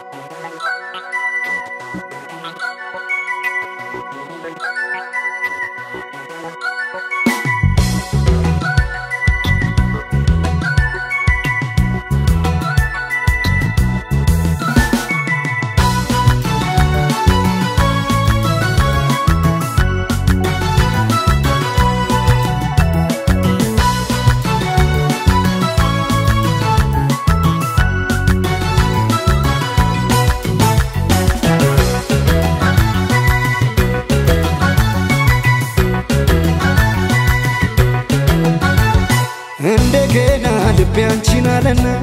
لنا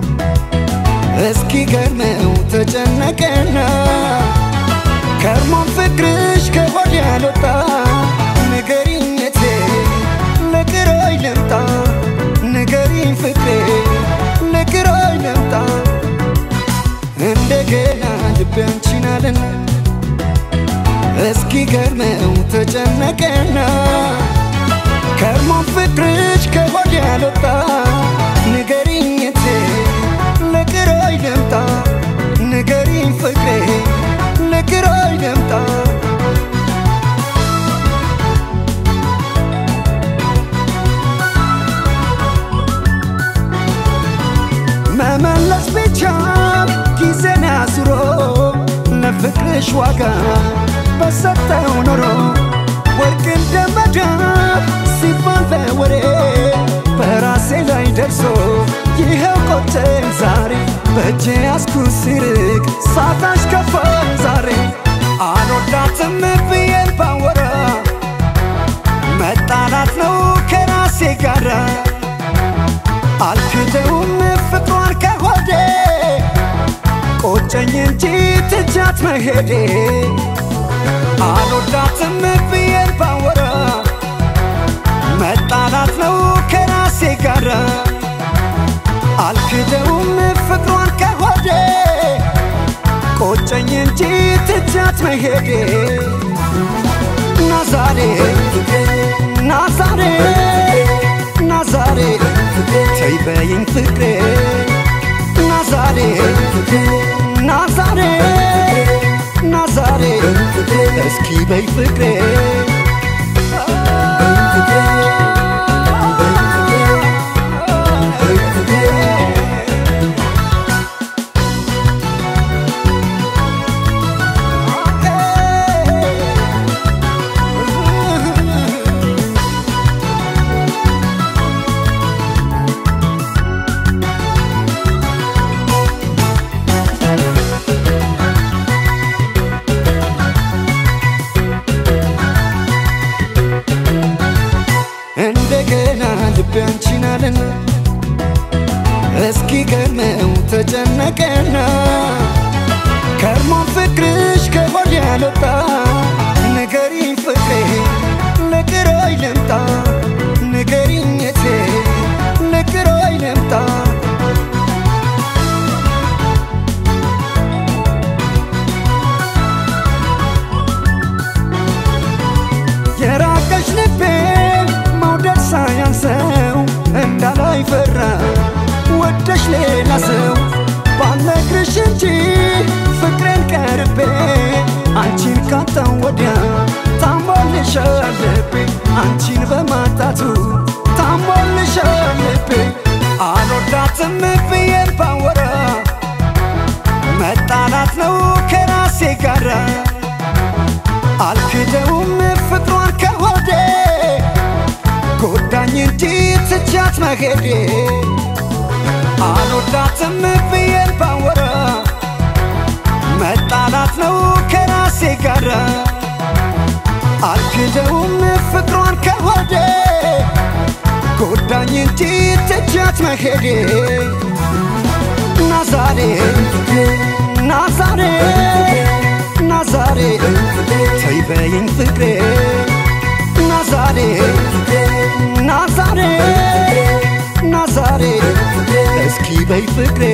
اسكي كرمو تجنكنا كرمون فكرش كهول يالوطا نقرين يتي لكراي لمطا نقرين فكري لكراي لمطا اندقنا لبانشينا لنا اسكي كرمو تجنكنا كرمون فكرش كهول يالوطا نقرين يتي لكراي لمطا نقرين فكري لكراي لمطا ما ملس بيتشام كيزنا زرو لفكرش واقع بسطة ونورو وركن دمجاب سيفان فوري براسي لا يدرسو يهو قوتين زاري بجي اسكو سيرك ساتاش كفان زاري آنو داتم بيين باورا مطالات نو كراسي قارا الكدوم فطوان كهودي قوتين انجي تجات مهدي آنو داتم بيين باورا مطالات نو كراسي قارا الكدوم فطوان كهودي قوتين انجي تجات مهدي نازاري نازاري نازاري تيبين فكري نازاري نازاري نازاري اسكي بي فكري بانشينا لنا اسكي كرمو تجنكنا كرمون فكرش كهول يالوطا نقرين فكري لكراي لمطا نقرين يتي لكراي لمطا يراكش لبين مودر ساينسو እንዳላይ ፈራ ወደሽ ሌላ ሰው ባልነግርሽ እንጂ ፍቅሬን ቀርቤ አንቺን ካጣው ወዲያ ታሞልሻል ልቤ አንቺን በማጣቱ ታሞልሻል ልቤ አልወዳትም ብዬን ባወራ መጣላት ነው ከራሴ ጋር አልክደውም ፍቅሯን ከሆዴ ጎዳኝ እንጂ ትቻት መሄዴ አልወዳትም ብዬን ባወራ መጣላት ነው ከራሴ ጋር አልክደውም ፍቅሯን ከሆዴ ጎዳኝ እንጂ ትቻት መሄዴ ናዛሬ ናዛሬ ናዛሬ ተይበይኝ ፍቅሬ ናዛሬ ናዛሬ ናዛሬ እስኪ በይ ፍቅሬ